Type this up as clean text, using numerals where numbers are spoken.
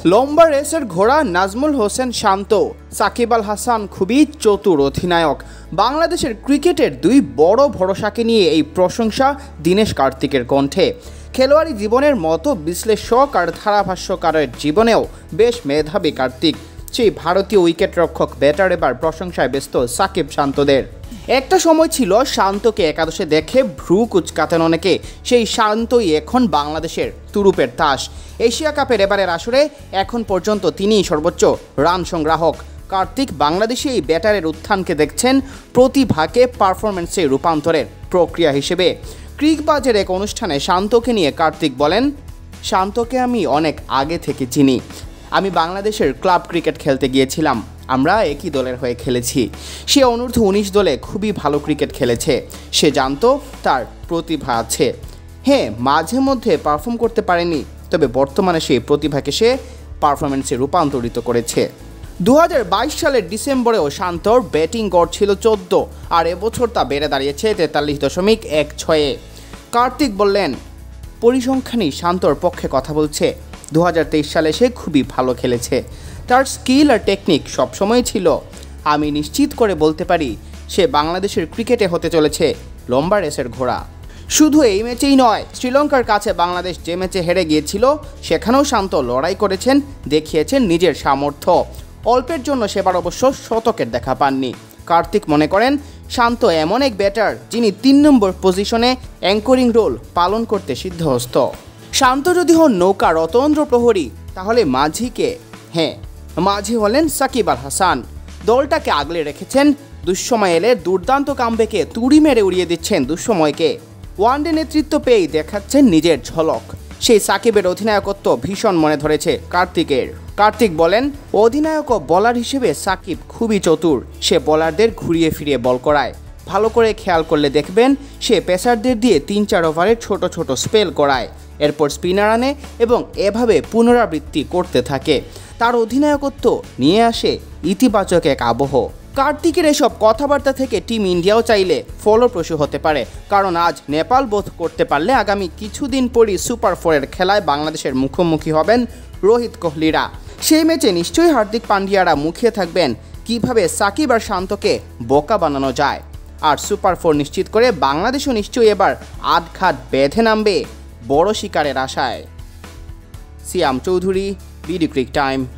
লম্বা রেসের ঘোড়া নাজমুল হোসেন শান্ত, সাকিব আল হাসান খুবই চতুর অধিনায়ক। বাংলাদেশের ক্রিকেটের দুই বড় ভরসাকে নিয়ে এই প্রশংসা দীনেশ কার্তিকের কণ্ঠে। খেলোয়াড়ি জীবনের মতো বিশ্লেষক আর ধারাভাষ্যকারের জীবনেও বেশ মেধাবী কার্তিক। সেই ভারতীয় উইকেটরক্ষক ব্যাটার এবার প্রশংসায় ব্যস্ত সাকিব শান্তদের। একটা সময় ছিল শান্তকে একাদশে দেখে ভ্রু কুচকাতেন অনেকে। সেই শান্তই এখন বাংলাদেশের তুরুপের তাস। এশিয়া কাপের এবারের আসরে এখন পর্যন্ত তিনিই সর্বোচ্চ রান সংগ্রাহক। কার্তিক বাংলাদেশি এই ব্যাটারের উত্থানকে দেখছেন প্রতিভাকে পারফরমেন্সে রূপান্তরের প্রক্রিয়া হিসেবে। ক্রিকবাজের এক অনুষ্ঠানে শান্তকে নিয়ে কার্তিক বলেন, শান্তকে আমি অনেক আগে থেকে চিনি। আমি বাংলাদেশের ক্লাব ক্রিকেট খেলতে গিয়েছিলাম, আমরা একই দলের হয়ে খেলেছি। সে অনূর্ধ্ব 19 দলে খুবই ভালো ক্রিকেট খেলেছে। সে জানতো তার প্রতিভা আছে। হ্যাঁ, মাঝে মধ্যে পারফর্ম করতে পারেনি, তবে বর্তমানে সেই প্রতিভাকে সে পারফরমেন্সে রূপান্তরিত করেছে। 2022 সালের ডিসেম্বরেও শান্তর ব্যাটিং গড় ছিল 14, আর এবছর তা বেড়ে দাঁড়িয়েছে 43.16-এ। কার্তিক বললেন, পরিসংখ্যানই শান্তর পক্ষে কথা বলছে। 2023 সালে সে খুবই ভালো খেলেছে। তার স্কিল আর টেকনিক সবসময় ছিল। আমি নিশ্চিত করে বলতে পারি সে বাংলাদেশের ক্রিকেটে হতে চলেছে লম্বা রেসের ঘোড়া। শুধু এই ম্যাচেই নয়, শ্রীলঙ্কার কাছে বাংলাদেশ যে ম্যাচে হেরে গিয়েছিল সেখানেও শান্ত লড়াই করেছেন, দেখিয়েছেন নিজের সামর্থ্য। অল্পের জন্য সেবার অবশ্য শতকের দেখা পাননি। কার্তিক মনে করেন শান্ত এমন এক ব্যাটার যিনি 3 নম্বর পজিশনে অ্যাঙ্করিং রোল পালন করতে সিদ্ধহস্ত। শান্ত যদি হন নৌকার অতন্দ্র প্রহরী, তাহলে মাঝিকে? হ্যাঁ, মাঝি হলেন সাকিব আল হাসান। দলটাকে আগলে রেখেছেন, দুঃসময় এলে দুর্দান্ত কামব্যাকে তুড়ি মেরে উড়িয়ে দিচ্ছেন দুঃসময়কে। ওয়ানডে নেতৃত্ব পেয়েই দেখাচ্ছেন নিজের ঝলক। সেই সাকিবের অধিনায়কত্ব ভীষণ মনে ধরেছে কার্তিকের। কার্তিক বলেন, অধিনায়ক ও বলার হিসেবে সাকিব খুবই চতুর। সে বলারদের ঘুরিয়ে ফিরিয়ে বল করায়। ভালো করে খেয়াল করলে দেখবেন সে পেসারদের দিয়ে 3-4 ওভারের ছোট ছোট স্পেল করায়, এরপর স্পিনার আনে এবং এভাবে পুনরাবৃত্তি করতে থাকে। তার অধিনায়কত্ব নিয়ে আসে ইতিবাচক এক আবহ। কার্তিকের এসব কথাবার্তা থেকে টিম ইন্ডিয়াও চাইলে ফলপ্রসূ হতে পারে, কারণ আজ নেপাল বোধ করতে পারলে আগামী কিছুদিন পরই সুপার 4-এর খেলায় বাংলাদেশের মুখোমুখি হবেন রোহিত কোহলিরা। সেই ম্যাচে নিশ্চয়ই হার্দিক পান্ডিয়ারা মুখিয়ে থাকবেন কিভাবে সাকিব আর শান্তকে বোকা বানানো যায়। আর সুপার 4 নিশ্চিত করে বাংলাদেশও নিশ্চয়ই এবার আটঘাট বেঁধে নামবে বড় শিকারের আশায়। Siam Chowdhury, BD cric time.